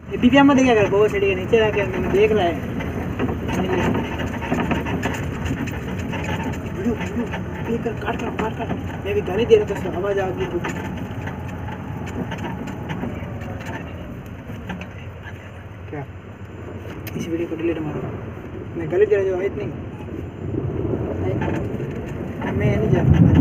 ये दिव्या मत क्या कर बहुत सीढ़ी के नीचे जाके मैंने देख रहा है वीडियो कर काट मैं भी गाली दे रहा था आवाज आ गई क्या इस वीडियो को डिलीट मारो मैं गाली दे रहा जो आयत नहीं मैं नहीं जानता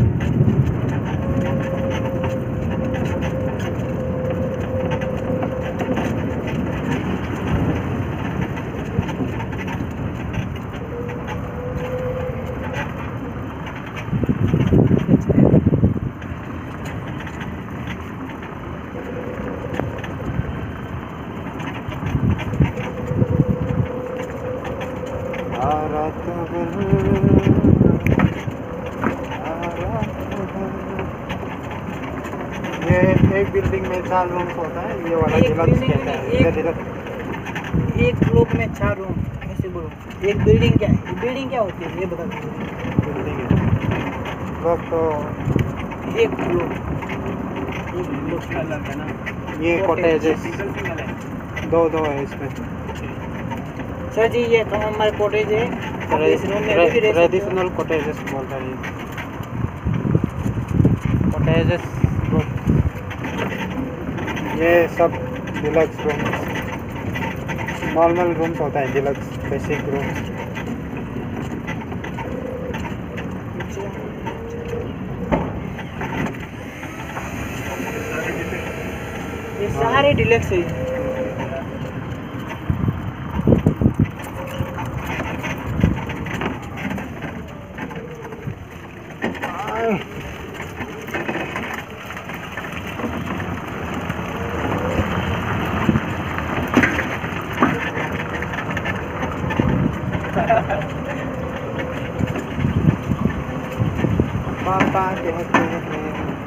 ये एक बिल्डिंग में 4 रूम्स होता है ये वाला डिलक्स कहता है एक ब्लॉक में 4 रूम ऐसे बोलो एक बिल्डिंग क्या है बिल्डिंग क्या होती है ये बता बिल्डिंग है ब्लॉक तो एक ब्लॉक अलग है ना ये कॉटेजेस दो है इसमें सर जी ये तो हमारे कॉटेज है ट्रेडिशनल कॉटेजेस बोलता है कॉटेजेस ये सब डिलक्स रूम नॉर्मल रूम्स होता है डिलक्स बेसिक रूम ये सारे डिलक्स है पापा कहते हैं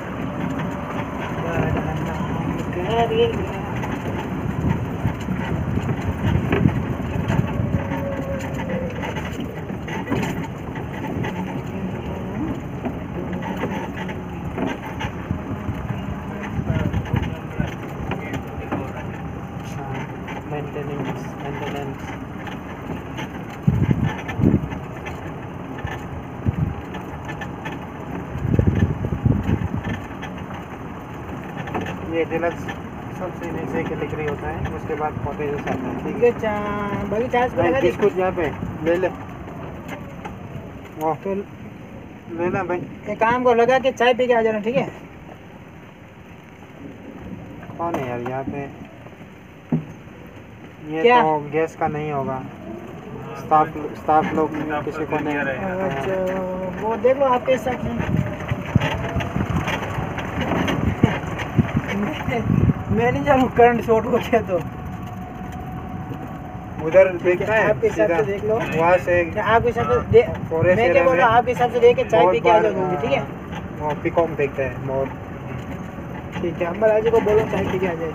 मेंटेनेंस ये डिलक्स सबसे नीचे कैटेगरी होता है उसके बाद कॉटेजेस आता है ठीक है भाई चार्ज करेगा बिस्कुट यहाँ पे ले ले वो तो लेना भाई एक काम को लगा के चाय पी के आ जाना ठीक है कौन है यार यहाँ पे ये क्या? तो गैस का नहीं होगा स्टाफ लोग किसी को नहीं अच्छा वो देख लो आपके हिसाब से मैं नहीं जानू करंट शॉर्ट हो गया तो उधर देखना है आपके हिसाब से देख लो वहाँ से आपके हिसाब से मैं क्या बोल रहा हूँ आपके हिसाब से देख के चाय पी के आ जाऊंगी ठीक है वो पिकॉक देखते हैं मोर ठीक है अम्बर आज को बोलो चाय पी के आ जाए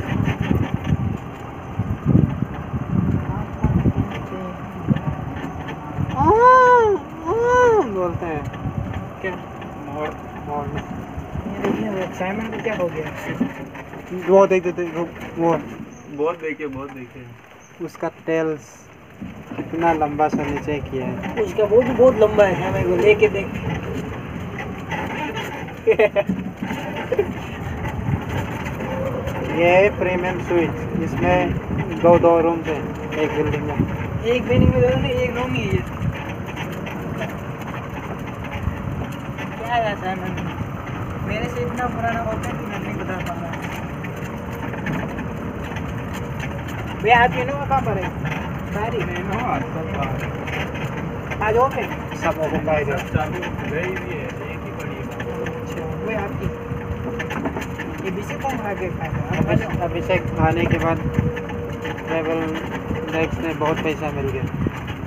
बोलते हैं क्या मोर मोर साइमन को क्या हो गया वो देख देते वो बहुत देखे उसका टेल्स कितना लंबा सा नीचे किया है उसका वो भी बहुत लंबा है साइमन को लेके देख ये है प्रीमियम स्वीट इसमें दो रूम्स हैं एक बिल्डिंग में एक बिल्डिंग में दो नहीं एक रूम ही है क्या है साइमन मेरे से इतना पुराना होता है कि मैं नहीं बता पा रहा भैया आप ये नो कहाँ पर है सारी आज हो पे सब ओपन का इधर अच्छा वो आपकी ये बीसी कौन खा के खाएगा अभिषेक खाने के बाद ट्रेवल टैक्स में बहुत पैसा मिल गया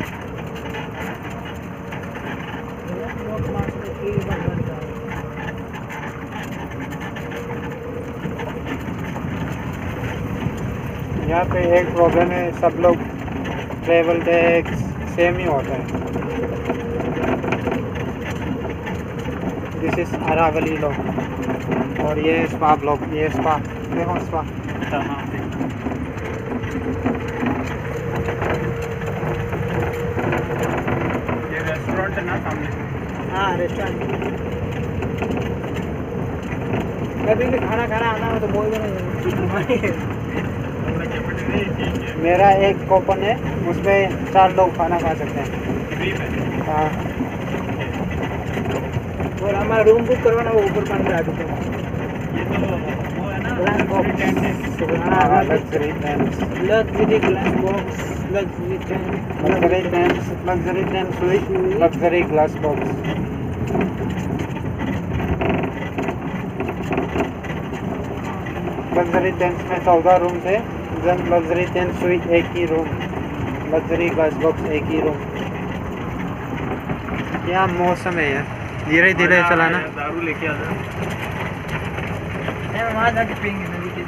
यहाँ पे एक प्रॉब्लम है सब लोग ट्रेवल टैक्स सेम ही होता है दिस इज अरावली लोग और ये स्पा ब्लॉक ये स्पा देखो स्पा रेस्टोरेंट। कभी भी खाना खाना आना हो तो बोल देना। मेरा एक कूपन है, उसमें 4 लोग खाना खा सकते हैं। हाँ। और हमारा रूम बुक करवाना वो ऊपर 15 अभी तक। Glass box, luxury tents, luxury glass box, luxury tent, luxury tents, luxury tent suite, luxury glass box. Luxury tents में 14 रूम थे, देन लग्जरी टेंट स्वीट एक ही रूम, लग्जरी ग्लास बॉक्स एक ही रूम। क्या मौसम है यार, धीरे धीरे चलाना। दारू लेके आ जा। वहाँ जाके पियेंगे नदी के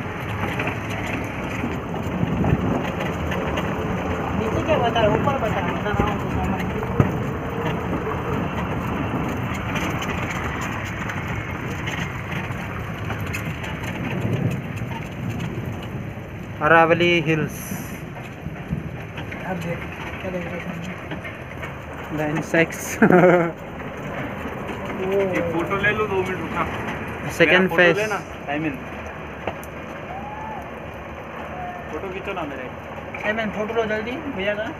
नीचे क्या बता रहा, ऊपर बता रहा हूँ तो सामान। अरावली हिल्स, अब देख क्या देख रहा द इंसेक्ट्स। एक फोटो ले लो, 2 मिनट रुकना। सेकेंड मेरा फेज। फोटो लेना, टाइमिंग। फोटो खींचो ना मेरे। मैं फोटो लो जल्दी भैया का।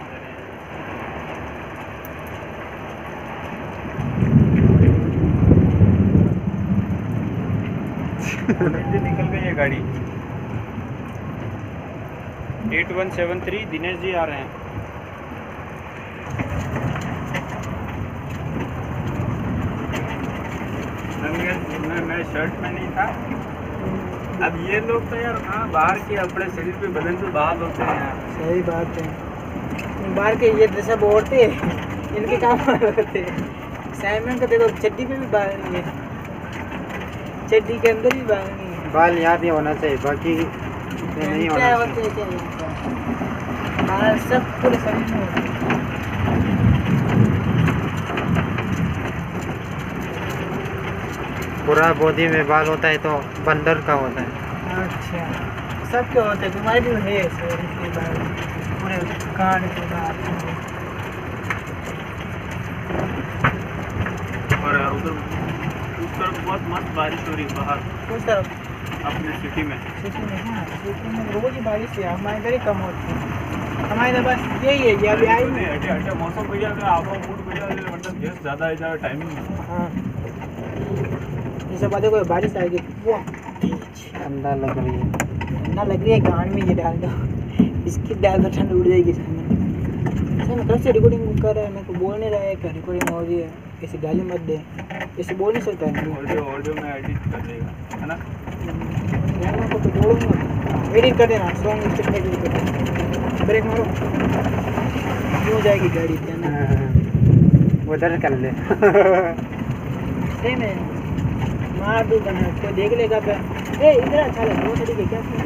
निकल गई है गाड़ी। 8173 दिनेश जी आ रहे हैं। मैं शर्ट में नहीं था। अब ये लोग तो यार हाँ बाहर के अपने शरीर पे बदन पे बाहर होते हैं यार। सही बात है, बाहर के ये सब औरतें इनके काम होते हैं। साइमन का देखो चड्डी पे भी बाल नहीं है, चड्डी के अंदर भी बाल नहीं है। बाल यहाँ भी होना चाहिए, बाकी ये नहीं होना क्या चाहिए। होते हैं, क्या होता है? बाल सब पूरे शरीर में होते हैं। पूरा बॉडी में बाल होता है तो बंदर का होता है। अच्छा, सबके होते हैं, तुम्हारे भी है ऐसे इसके बाल पूरे कान के बाल। और उधर उस तरफ बहुत मस्त बारिश हो रही है बाहर उस तरफ अपने सिटी में। सिटी में, हाँ सिटी में रोज ही बारिश है, हमारे इधर ही कम होती है। हमारे इधर बस यही है, ये अभी आई नहीं। अच्छा मौसम बढ़िया है, आपका मूड बढ़िया है, मतलब गैस ज़्यादा है, ज़्यादा टाइमिंग। हाँ ये सब बातें कोई बारिश आएगी वो ठंडा लग रही है। ठंडा लग रही है, गान में ये डाल दो, बिस्किट डाल दो, ठंड उड़ जाएगी सामने। सर कब से रिकॉर्डिंग कर रहा है, मेरे को बोल नहीं रहा है कि रिकॉर्डिंग हो रही है, ऐसी गाली मत दे, ऐसे बोल नहीं सकता है। ऑडियो में एडिट कर देगा है ना। गाना को तो बोलूँगा, एडिट कर देना, सॉन्ग स्टेप एडिट कर देना। ब्रेक मारो, हो जाएगी गाड़ी देना। उधर कर ले। सही में मार दूँ बना, कोई देख लेगा क्या? ए इधर अच्छा लगा वो तरीके क्या सुन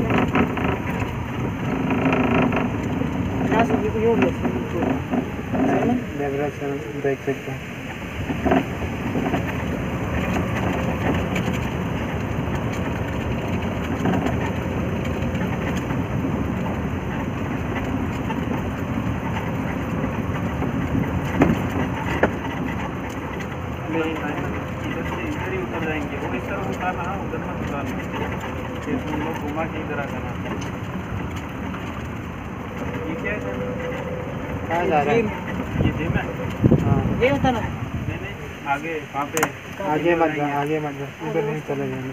यहाँ से भी यूँ बस देख सकते हैं। इधर ही उतर जाएंगे, वो इस तरफ उतारना, उधर मत उतारना, तुम लोग घुमा के इधर आ जाना। ये क्या है? कहाँ जा रहे हैं? ये जिम है। हाँ ये होता ना नहीं आगे वहाँ पे आगे मत जा, आगे मत जा, उधर नहीं चले जाना।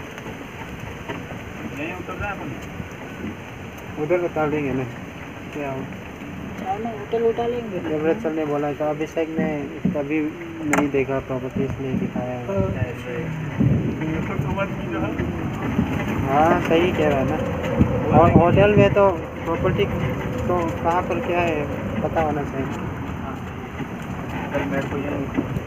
नहीं उतर रहा है अपन। उधर उतार देंगे ना, क्या हो? होटल उठा लेंगे। एवरेज सर ने बोला था, अभिषेक ने कभी नहीं देखा प्रॉपर्टी इसलिए दिखाया है। हाँ सही कह रहा है ना। और होटल में तो प्रॉपर्टी तो कहाँ पर क्या है पता होना चाहिए। मेरे को ये